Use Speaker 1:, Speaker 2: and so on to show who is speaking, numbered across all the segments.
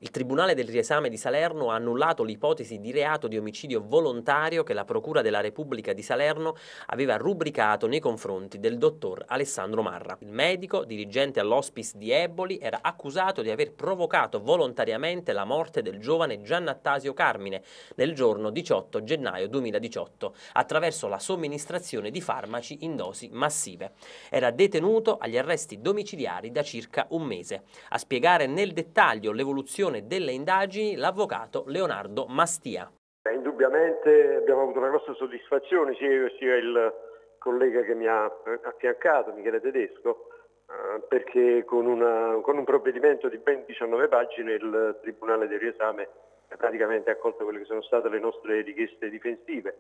Speaker 1: Il Tribunale del riesame di Salerno ha annullato l'ipotesi di reato di omicidio volontario che la Procura della Repubblica di Salerno aveva rubricato nei confronti del dottor Alessandro Marra. Il medico, dirigente all'hospice di Eboli, era accusato di aver provocato volontariamente la morte del giovane Giannattasio Carmine nel giorno 18 gennaio 2018 attraverso la somministrazione di farmaci in dosi massive. Era detenuto agli arresti domiciliari da circa un mese. A spiegare nel dettaglio l'evoluzione delle indagini l'avvocato Leonardo Mastia.
Speaker 2: Indubbiamente abbiamo avuto una grossa soddisfazione, sia io sia il collega che mi ha affiancato, Michele Tedesco, perché con un provvedimento di ben 19 pagine il Tribunale del riesame praticamente ha accolto quelle che sono state le nostre richieste difensive,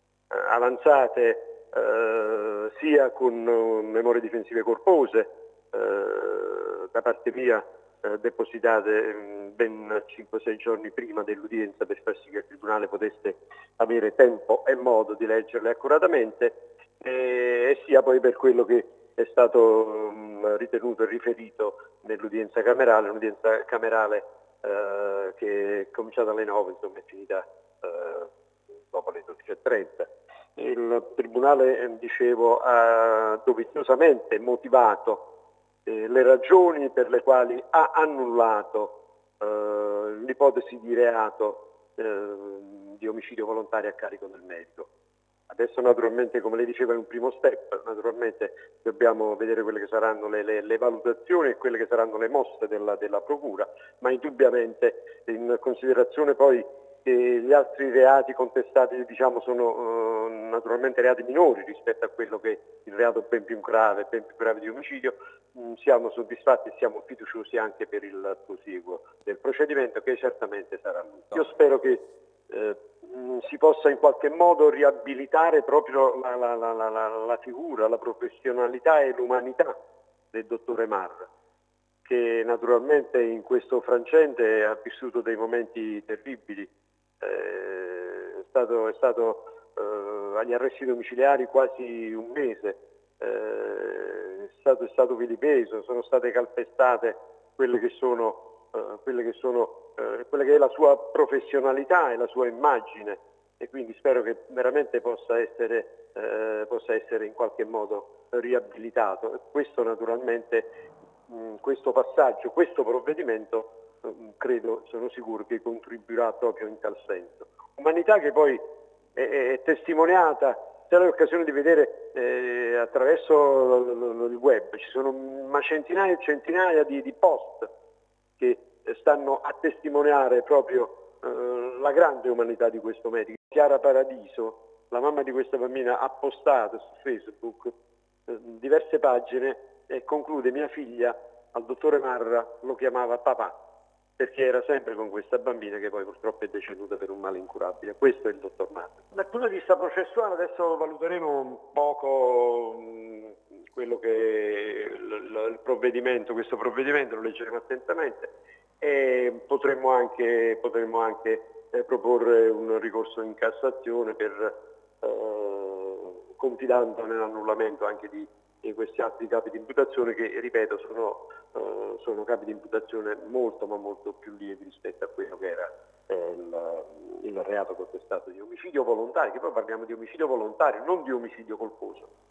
Speaker 2: avanzate sia con memorie difensive corpose da parte mia, depositate ben 5-6 giorni prima dell'udienza per far sì che il Tribunale potesse avere tempo e modo di leggerle accuratamente, e sia poi per quello che è stato ritenuto e riferito nell'udienza camerale, un'udienza camerale che è cominciata alle 9, insomma è finita dopo le 12:30. Il Tribunale, dicevo, ha doviziosamente motivato le ragioni per le quali ha annullato l'ipotesi di reato di omicidio volontario a carico del medico. Adesso naturalmente, come lei diceva, è un primo step, naturalmente dobbiamo vedere quelle che saranno le valutazioni e quelle che saranno le mosse della Procura, ma indubbiamente in considerazione poi che gli altri reati contestati, diciamo, sono naturalmente reati minori rispetto a quello che è il reato ben più grave di omicidio, siamo soddisfatti e siamo fiduciosi anche per il prosieguo del procedimento, che certamente sarà lungo. Io spero che si possa in qualche modo riabilitare proprio la figura, la professionalità e l'umanità del dottore Marra, che naturalmente in questo frangente ha vissuto dei momenti terribili. È stato agli arresti domiciliari quasi un mese, è stato vilipeso, sono state calpestate quelle che è la sua professionalità e la sua immagine, e quindi spero che veramente possa essere in qualche modo riabilitato. Questo naturalmente, questo passaggio, questo provvedimento, credo, sono sicuro che contribuirà proprio in tal senso. Umanità che poi è testimoniata, c'è l'occasione di vedere attraverso il web, ci sono centinaia e centinaia di post che stanno a testimoniare proprio la grande umanità di questo medico. Chiara Paradiso, la mamma di questa bambina, ha postato su Facebook diverse pagine e conclude: mia figlia al dottore Marra lo chiamava papà, perché era sempre con questa bambina che poi purtroppo è deceduta per un male incurabile. Questo è il dottor Marra. Dal punto di vista processuale adesso valuteremo un poco quello che è il provvedimento, questo provvedimento lo leggeremo attentamente e potremmo anche proporre un ricorso in Cassazione confidando nell'annullamento anche di questi altri capi di imputazione che, ripeto, sono capi di imputazione molto ma molto più lievi rispetto a quello che era il reato contestato di omicidio volontario, che poi parliamo di omicidio volontario, non di omicidio colposo.